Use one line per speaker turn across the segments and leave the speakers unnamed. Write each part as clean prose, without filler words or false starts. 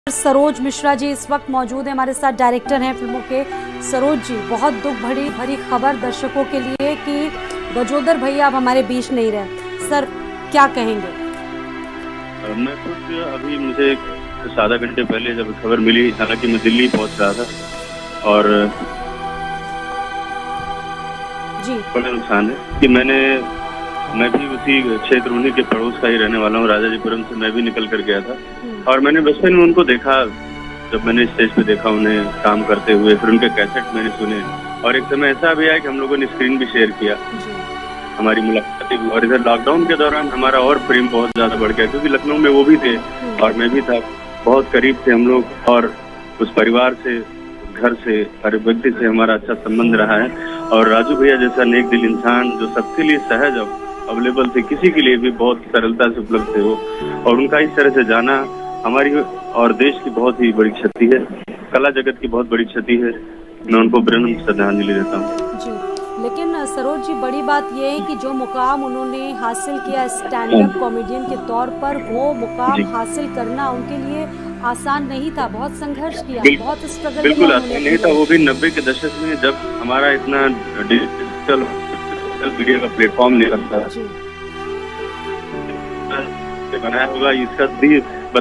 सरोज मिश्रा जी इस वक्त मौजूद है हमारे साथ, डायरेक्टर हैं फिल्मों के। सरोज जी, बहुत दुख भरी खबर दर्शकों के लिए कि गजोदर भैया अब हमारे बीच नहीं रहे। सर क्या कहेंगे?
मैं खुद अभी मुझे कुछ आधा घंटे पहले जब खबर मिली, हालांकि मैं दिल्ली पहुंच रहा था और
जी
बड़ा नुकसान है कि मैं भी उसी क्षेत्र उन्हीं के पड़ोस का ही रहने वाला हूँ। राजाजीपुरम से मैं भी निकल कर गया था और मैंने बचपन में उनको देखा, जब मैंने स्टेज पे देखा उन्हें काम करते हुए, फिर उनके कैसेट मैंने सुने और एक समय ऐसा भी आया कि हम लोगों ने स्क्रीन भी शेयर किया, हमारी मुलाकातें भी। और इधर लॉकडाउन के दौरान हमारा और प्रेम बहुत ज्यादा बढ़ गया, क्योंकि लखनऊ में वो भी थे और मैं भी था, बहुत करीब थे हम लोग और उस परिवार से, घर से, हर व्यक्ति से हमारा अच्छा संबंध रहा है। और राजू भैया जैसा नेक दिल इंसान जो सबके लिए सहज अवेलेबल थे, किसी के लिए भी बहुत सरलता से उपलब्ध थे वो, और उनका इस तरह से जाना हमारी और देश की बहुत ही बड़ी क्षति है, कला जगत की बहुत बड़ी क्षति है। मैं उनको विनम्र श्रद्धांजलि देता हूँ।
जी, लेकिन सरोज जी, बड़ी बात यह है कि जो मुकाम उन्होंने हासिल किया स्टैंड अप कॉमेडियन के तौर पर, वो मुकाम हासिल करना उनके लिए आसान नहीं था, बहुत संघर्ष किया, बहुत स्ट्रगल किया।
बिल्कुल आसान नहीं था, वो भी 90 के दशक में, जब हमारा इतना डिजिटल मीडिया का प्लेटफॉर्म नहीं रखता बनाया होगा, इसका भी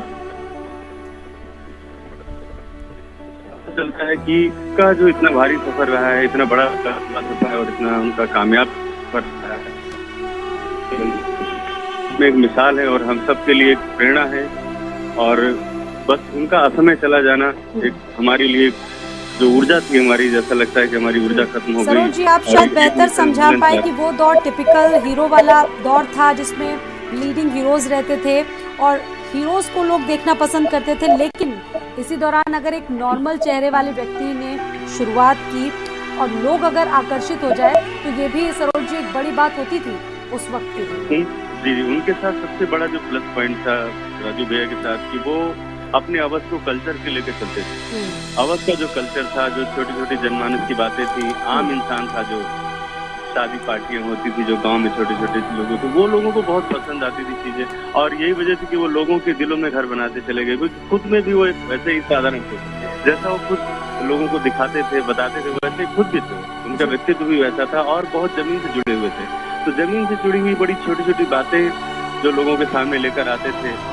चलता है कि का जो इतना भारी सफर रहा है, इतना बड़ा सफर है और इतना उनका कामयाब सफर रहा है, में एक मिसाल है और हम सब के लिए एक प्रेरणा है। और बस उनका असमय चला जाना एक हमारे लिए जो ऊर्जा थी हमारी, जैसा लगता है कि हमारी ऊर्जा खत्म हो गई।
सरोज जी, आप शायद बेहतर समझा पाए कि वो दौर टिपिकल हीरो वाला दौर था, जिसमें लीडिंग हीरोज रहते थे और हीरोज को लोग देखना पसंद करते थे, लेकिन इसी दौरान अगर एक नॉर्मल चेहरे वाले व्यक्ति ने शुरुआत की और लोग अगर आकर्षित हो जाए, तो ये भी सरोज जी एक बड़ी बात होती थी उस वक्त की।
जी, उनके साथ सबसे बड़ा जो प्लस पॉइंट था राजू भैया के साथ, कि वो अपने अवध को कल्चर के लेकर चलते थे। अवध का जो कल्चर था, जो छोटी छोटी जनमानस की बातें थी, आम इंसान था, जो शादी पार्टियां होती थी जो गांव में छोटे छोटे लोगों को, वो लोगों को बहुत पसंद आती थी चीजें, और यही वजह थी कि वो लोगों के दिलों में घर बनाते चले गए, क्योंकि खुद में भी वो एक वैसे ही साधारण थे, जैसा वो खुद लोगों को दिखाते थे, बताते थे, वैसे खुद भी थे, उनका व्यक्तित्व भी वैसा था और बहुत जमीन से जुड़े हुए थे। तो जमीन से जुड़ी हुई बड़ी छोटी छोटी बातें जो लोगों के सामने लेकर आते थे,